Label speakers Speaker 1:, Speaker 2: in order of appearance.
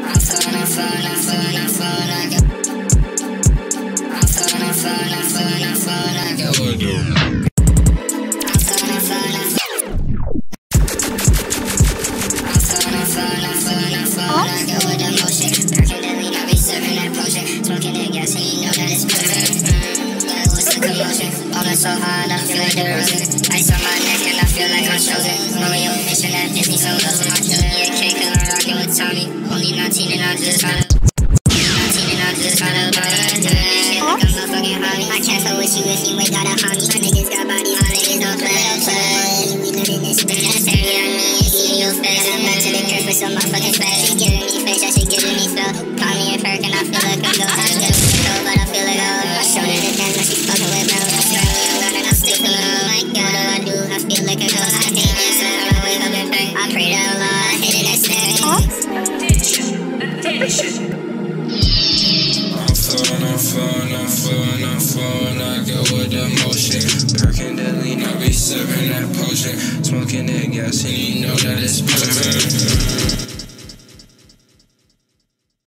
Speaker 1: So hard, I feel like the roses. Ice on my neck and I feel like I'm chosen. Mario mission at Disney solos. I'm killing your cake cause I'm rocking with Tommy. Only 19 and I'm just tryna buy it. Doing this shit like a motherfucking hobby. I can't fuck with you if you ain't got a hobby. My niggas got bodies, my niggas don't play. We living this bitch. Staring at me and seeing your face. I'm back to the curse with some motherfucking space. She giving me face, that shit giving me spell. Call me a perk and I feel like I'm going. I get a little but I feel like I showed her the dance when she fucking with me. I feel like a ghost, I can't answer. I wake up and bang, I pray to Allah, I hit it and stay. I'm flowing, I go with the motion. Perking the lean, I be serving that potion. Smoking that gas and you know that it's perfect.